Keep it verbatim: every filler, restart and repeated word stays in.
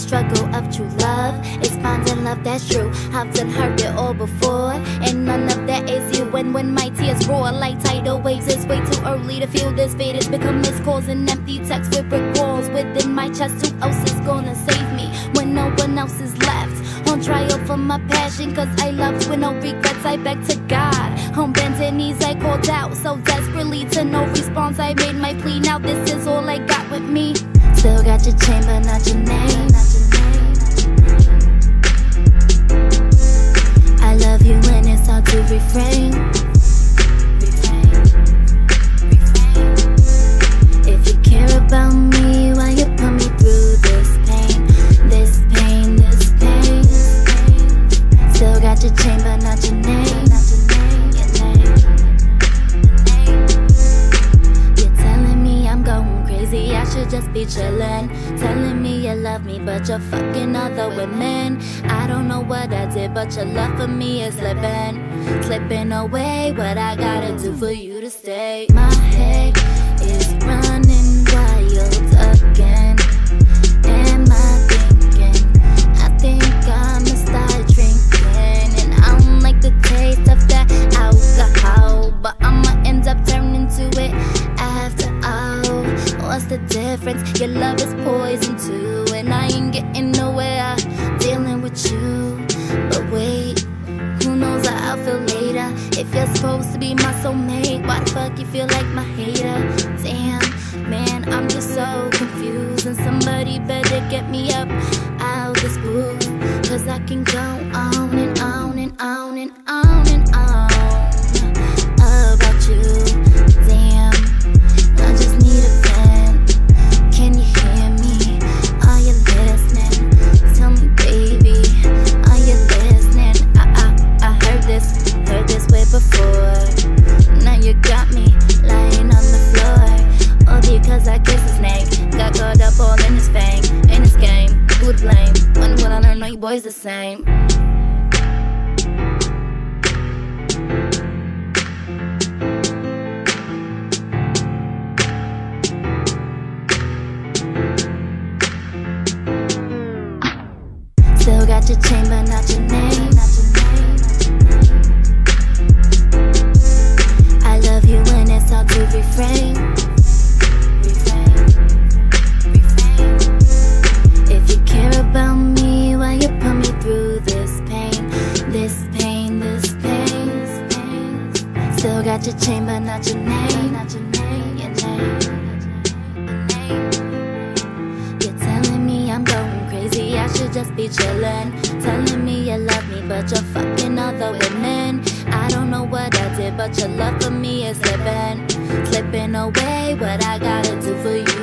struggle of true love is finding love that's true. I've done heard it all before, and none of that is you. And when my tears roar like tidal waves, it's way too early to feel this fate. It's become missed calls and empty texts with brick walls within my chest. Who else is gonna save me when no one else is left? On trial for my passion, cause I loved with no regrets. I beg to God, on bended knees I called out so desperately to no response. I made my plea, now this is all I got with me. Still got your chain but not your name. I love you when it's hard to refrain. If you care about me, why you put me through this pain? This pain, this pain. Still got your chain but not your name. You're telling me I'm going crazy, I should just be chillin'. Telling me you love me but you're fucking other women. I don't know what I did but your love for me is slipping. Slipping away, what I gotta do for you to stay. My head is running wild again. Am I thinking? I think I'ma start drinking, and I don't like the taste of that alcohol, but I'ma end up turning to it after all. What's the difference? Your love is poison too, and I ain't getting nowhere dealing with you. But wait, who knows how I'll feel later? If you're supposed to be my soulmate, why the fuck you feel like my hater? Damn, man, I'm just so confused, and somebody better get me up out this groove, cause I can go on and on and on and on and on about you. Damn, I just need a vent. Can you hear me? Are you listening? Tell me, baby, are you listening? I, I, I heard this, heard this way before. Now you got me lying on the floor, all because I kissed his neck. Got caught up all in his fang, in his game. Who to blame? When will I learn all you boys the same? Still got your chain but not your name. I love you when it's hard to refrain. If you care about me, why you put me through this pain? This pain, this pain. Still got your chain but not your name. Your name. You're telling me I'm going crazy, I should just be chillin'. Telling me you love me but you're fucking other women. I don't know what I did but your love for me is slipping. Slipping away, what I gotta do for you